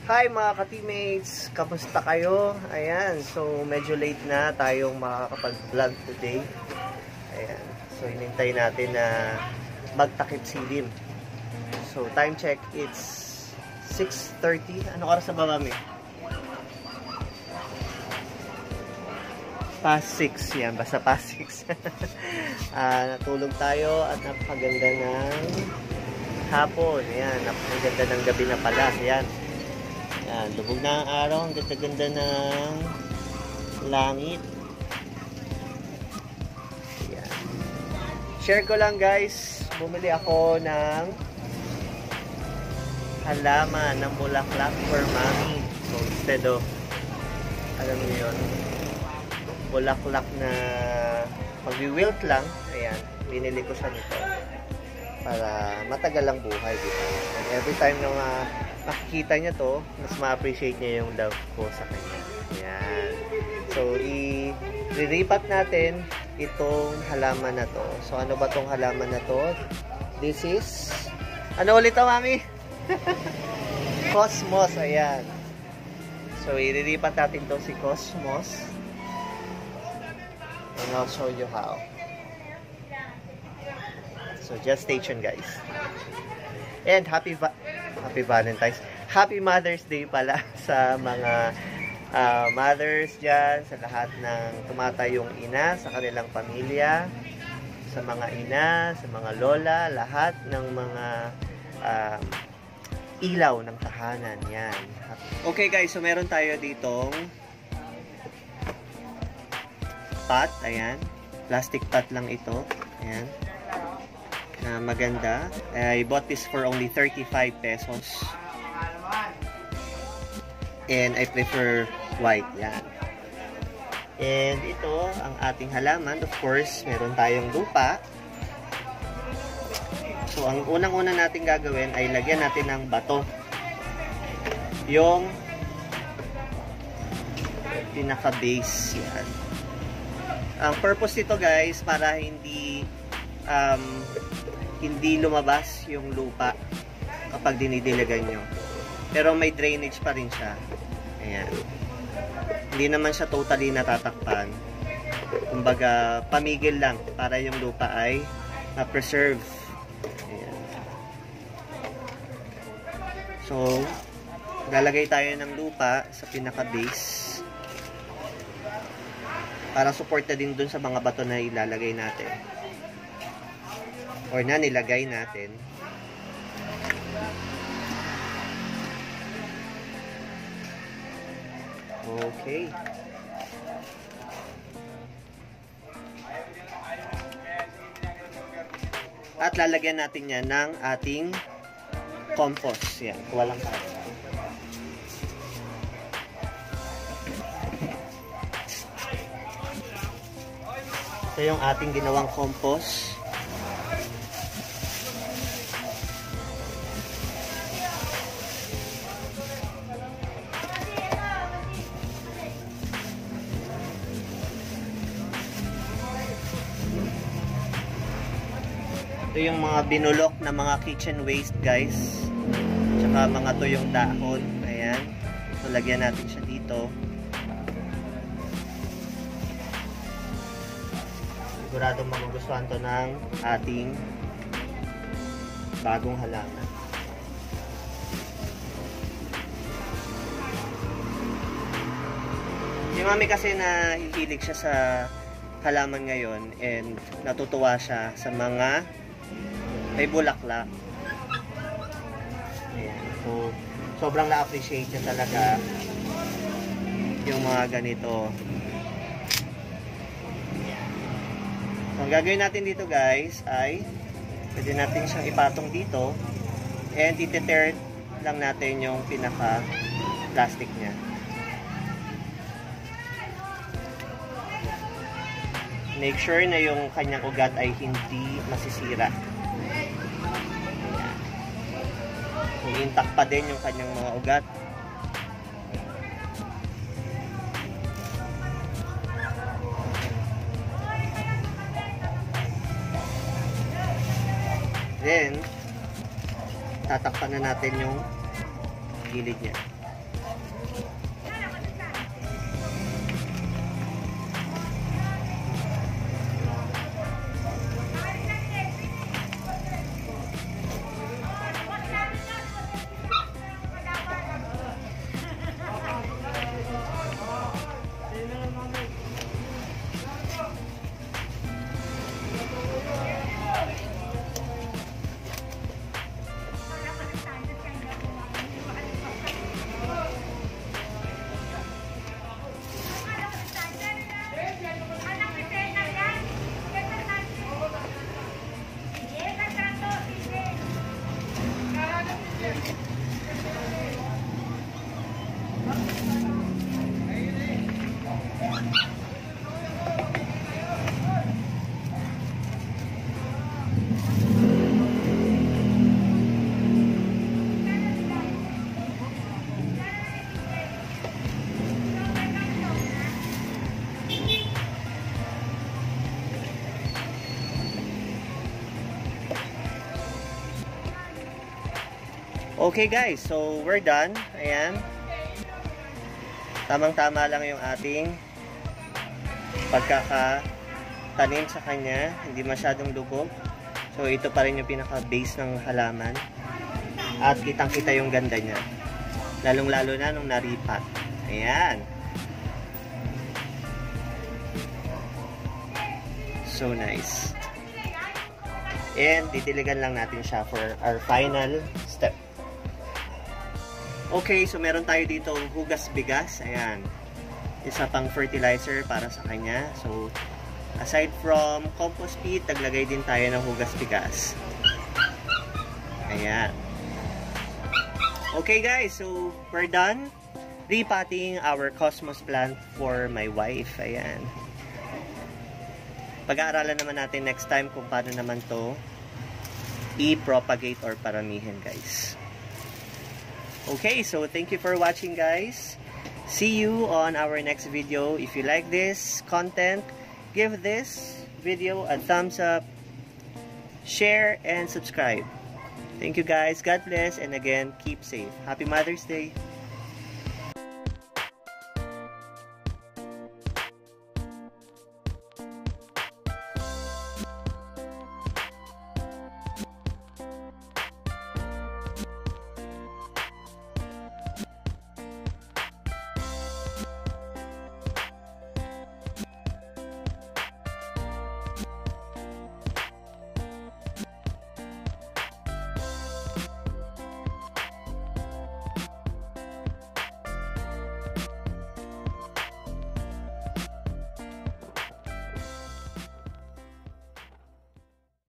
Hi mga ka-teammates! Kamusta kayo? Ayan, so medyo late na tayong makakapag-vlog today. Ayan, so hinintay natin na magtakip silim. So time check, it's 6:30. Anong oras na ba, mami? Past 6 yan, basta past 6. Natulog tayo at napakaganda ng hapon. Ayan, napakaganda ng gabi na pala. Ayan. Ayan, lubog na ang araw. Ang ganda-ganda ng langit. Ayan. Share ko lang guys. Bumili ako ng halaman ng bulaklak for mommy. So instead of, alam niyo yun, bulaklak na mag-wilt lang. Ayan, binili ko siya nito para matagal ang buhay, diba? And every time na makikita niya to, mas ma-appreciate niya yung love ko sa kanya. Ayan. So, i-repat natin itong halaman na to. So, ano ba tong halaman na to? This is, ano ulit to, mami? Cosmos. Ayan. So, i-repat natin to si Cosmos. And I'll show you how. So, just stay tuned, guys. And Happy Valentine's. Happy Mother's Day pala sa mga mothers dyan, sa lahat ng tumatayong ina, sa kanilang pamilya, sa mga ina, sa mga lola, lahat ng mga ilaw ng tahanan. Yan. Okay guys, so meron tayo ditong pot. Ayan. Plastic pot lang ito. Ayan. Maganda. I bought this for only 35 pesos. And I prefer white. Yan. And ito, ang ating halaman. Of course, meron tayong lupa. So, ang unang-una natin gagawin ay lagyan natin ng bato. Yung pinaka-base. Yan. Ang purpose nito guys, para hindi lumabas yung lupa kapag dinidilagan nyo. Pero may drainage pa rin siya. Ayan. Hindi naman siya totally natatakpan. Kumbaga, pamigil lang para yung lupa ay ma-preserve. Ayan. So, lalagay tayo ng lupa sa pinaka-base para support na din dun sa mga bato na ilalagay natin. Or na nilagay natin. Okay. At lalagyan natin yan ng ating compost. Yan, kuha lang tayo. Ito yung ating ginawang compost. Ito yung mga binulok na mga kitchen waste guys. Tsaka mga tuyong dahon. Ayan. So lagyan natin siya dito. Siguradong magugustuhan to ng ating bagong halaman. Yung mami kasi na hihilig siya sa halaman ngayon and natutuwa siya sa mga may bulaklak. Ayan. So, sobrang na-appreciate niya talaga yung mga ganito. So, ang gagawin natin dito guys ay pwede natin siyang ipatong dito and iti-tear lang natin yung pinaka-plastic niya. Make sure na yung kanyang ugat ay hindi masisira. Intact pa din yung kanyang mga ugat. Then, tatakpan na natin yung gilid niya. Okay guys, so we're done. Ayan. Tamang-tama lang yung ating pagkakatanim sa kanya. Hindi masyadong lubog. So ito pa rin yung pinaka-base ng halaman. At kitang-kita yung ganda niya. Lalong-lalo na nung naripat. Ayan. So nice. And didiligan lang natin siya for our final step. Okay, so meron tayo dito hugas bigas. Ayan. Isa pang fertilizer para sa kanya. So, aside from compost peat, taglagay din tayo ng hugas bigas. Ayan. Okay guys, so we're done repotting our cosmos plant for my wife. Ayan. Pag-aaralan naman natin next time kung paano naman to i-propagate or paramihin guys. Okay, so thank you for watching guys. See you on our next video. If you like this content, give this video a thumbs up, share, and subscribe. Thank you guys. God bless, and again, keep safe. Happy Mother's Day.